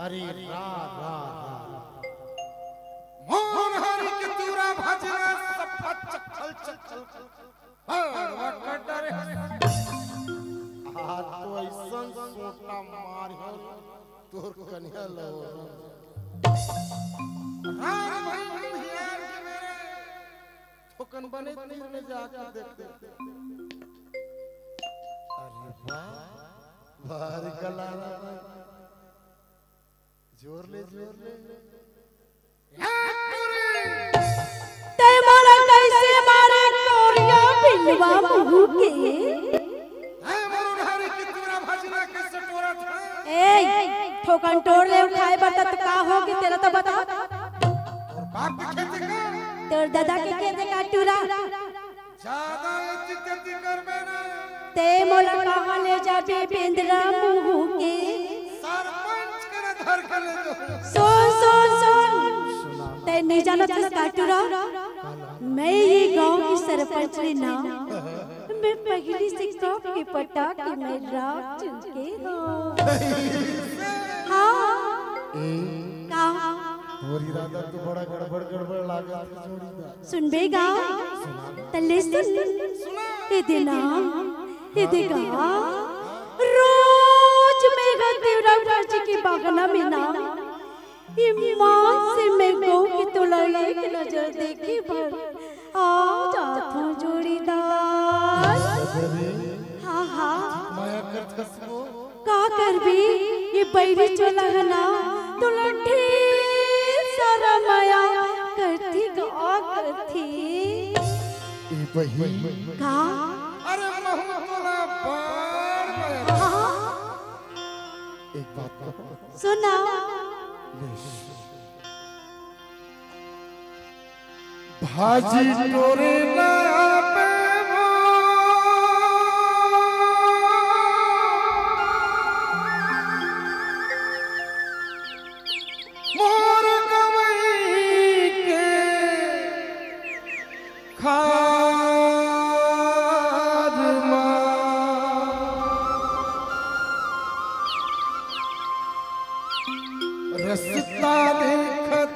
अरे रा रा मोहन हरि के तूरा भजना सफा चखल चखल बड़वा कटरे आज तो ऐसा सोटा मार हो तोर कन्या लो राम भाई हियार के मेरे ठोकन बने तीर में जाके देखते अरे वाह बाहर गला जोर ले ते मारा कैसे मारे कोरिया बिलवा मुहु के है मोहन हरि के तूरा भजना के सटोरा था ए ठोकन तोड़ ले खाए बता तो का होगी तेरा तो बता और बाप के खेत का तेरे दादा के खेत का टूरा ज्यादा इज्जत कर बेना ते मोला कहां ले जाबे बेंद्रा मुहु के सरपंच कर धर के ले जो सुन ते नहीं जाना था काटूरा मैं ये गांव की सरपंच रे ना मैं पहली से कप के पटा के मैं रात चुनके हाँ का तोरी राधा तो बड़ा गड़बड़ लागा जोड़ी दा सुन बेगा तले सुन ये देना ये देगा रोज मैं गदेवरा जी की बागना में ना ईमान से मैं गौ की तो लड़ाई की नजर देखी पर आ जाता जोड़ीदार हाँ हाँ माया कर खसबो का कर भी ये बैरी चला है ना तो लठी सारा माया करती का करती ए बही का अरे महमूला बार में हाँ एक बात कहो सुना भाजी तोरे नया पे मोर गवई के खाद रस्ता देखत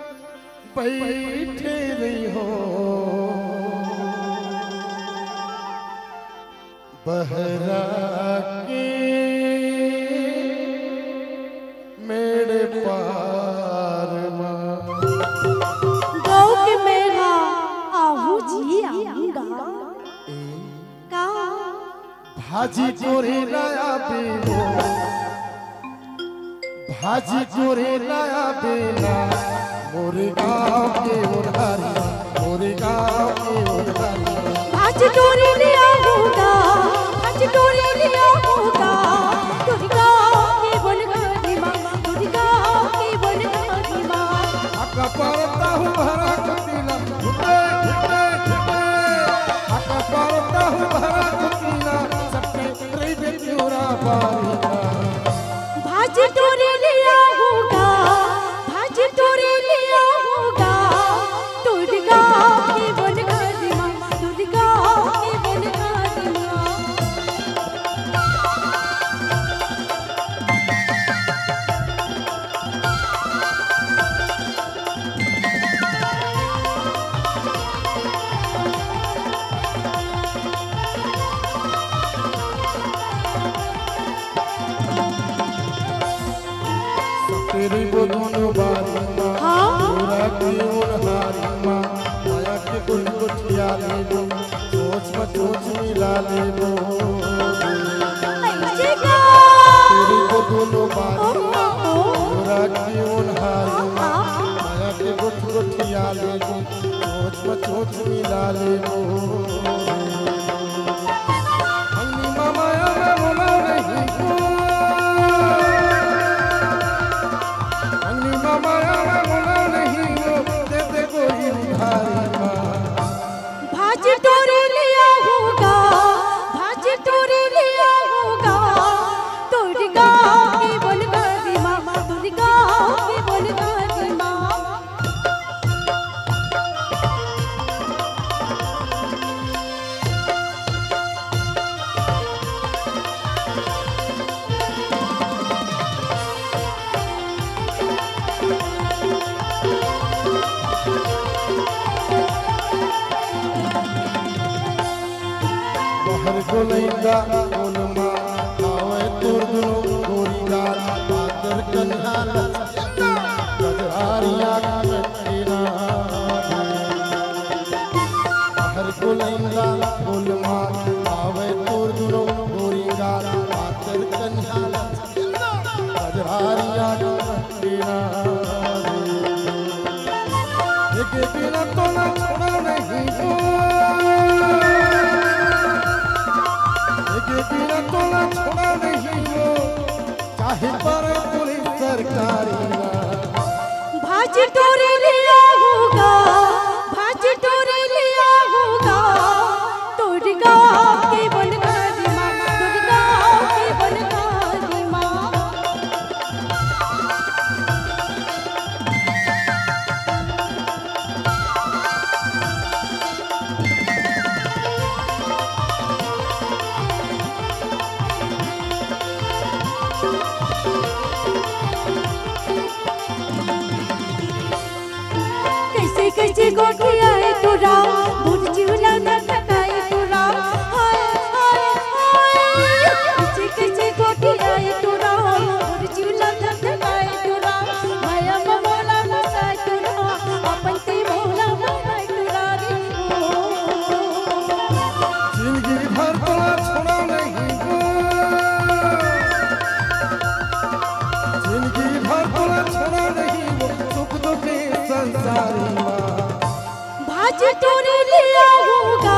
बैठे रही हो बहरा के मेरे पार गौ के मेरा आहू जी आऊंगा का भाजी तोरे नया बेलो भाजी तोरे नया बेला मोरे गाँव के उधारी मोरे गाँव के उधारी आज डोरी ले आऊंगा आज डोरी ले आऊंगा दुर्गा के बोल गई माँ दुर्गा के बोल गई माँ अका परता हूँ भरा कुतीला घुटे घुटे घुटे अका परता हूँ भरा कुतीला सबके रही बेचूरा पारीला भाज डोरी ले आऊंगा भाज डोरी ले आऊंगा दुर्गा के बोल गई माँ दुर्गा के बोल गई माँ तेरी वो दोनों बारी माँ हाँ? पूरा की उधारी माँ माया के गुल गुठिया ले लो सोच मिला ले लो ऐसे का तेरी वो दोनों बारी माँ पूरा की उधारी माँ माया के गुठिया ले लो सोच मिला ले लो अन्नी माया में होना नहीं को अन्नी माया में होना नहीं हो दे दे कोई उधारी माँ भाज डोरी ले आऊंगा भाज डोरी ले आऊंगा दुर्गा के बोल गई माँ दुर्गा के बोल गई माँ हर गोलैंदा गोलमा आवे तोर दुनो गोरी गाल आदर कन्हा गजरारिया कटना हर गोलैंदा गोलमा आवे तोर दुनो गोरी गाल आदर कन्हा गजरारिया कटना के बिना तो ना छोड़ा नहीं हो के बिना तो ना छोड़ा नहीं हो चाहे पर पुलिस सरकारी ना भाज तोरे लिया होगा भाज तोरे लिया होगा तोड़ गाँव के बनगा दी माँ तोड़ गाँव के बनगा दी माँ कैसे गोटी आए तुरा बुझ जीवना धकाए तुरा हाय हाय हाय कैसे गोटी आए तुरा बुझ जीवना धकाए तुरा माया मोला मसाए तुरा अपन ते मोला मसाए तुरा रे जिंदगी भर तो ना छोड़ा नहीं हो जिंदगी भर तो ना छोड़ा नहीं हो सुख दुख संसारी भाज तोरे लिया होगा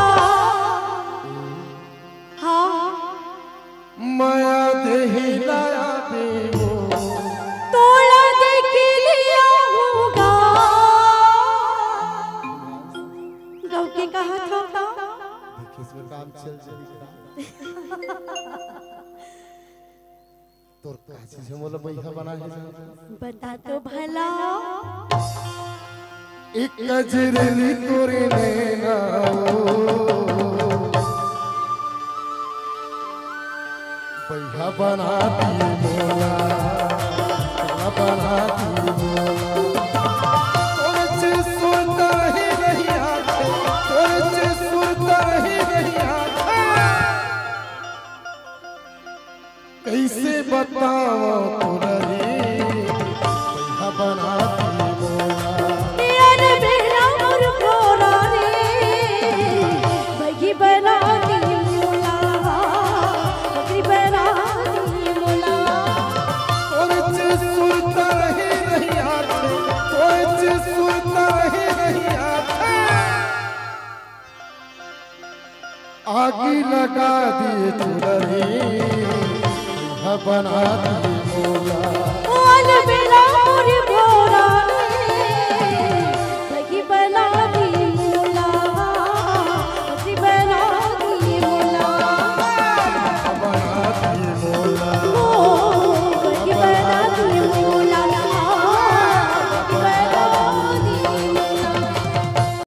हाँ माया देही लाया देवो तोड़ा देख लिया होगा गाँव के कहा था इसमें काम चल तोर काची से मोला बैठा बना है बता तो भला एक गजरेली तोरे नैना बैठा बनाती मोला बनाती मोला तोरे से सुरता रही आँखें तोरे से सुरता रही आँखें कैसे बताओ तोरा रे बैठा बनाती मोला यार मेरा मोर भोरा रे बगी बना दी मोला बगी बना दी मोला तोरे से सुरता रही आँखें तोरे से सुरता रही आँखें आगी लगा दिए तोरा रे बैठा बनाती मोला